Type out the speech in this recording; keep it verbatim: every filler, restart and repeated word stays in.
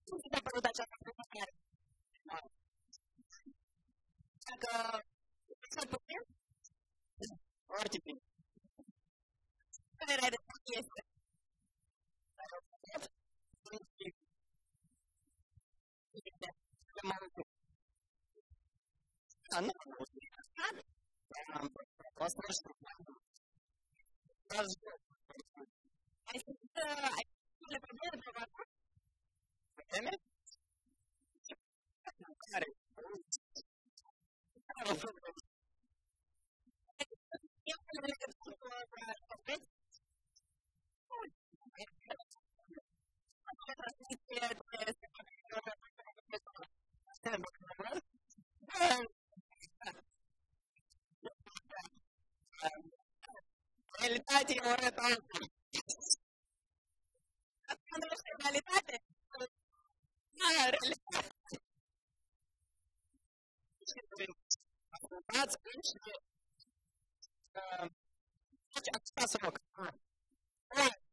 Cum ți-a părut această prezentare? Dacă să putem? Foarte bine. Părerea de cum este? Da, nu am fost interesat. Am fost răspuns. Ai simțit le probleme pe vacă? Probleme? Care? Care o problemă? Eu am legătură cu profeți? O transmisie de realitate e o realitate. Ați cunoaște realitate? Da, realitate. Ați și ați să rog.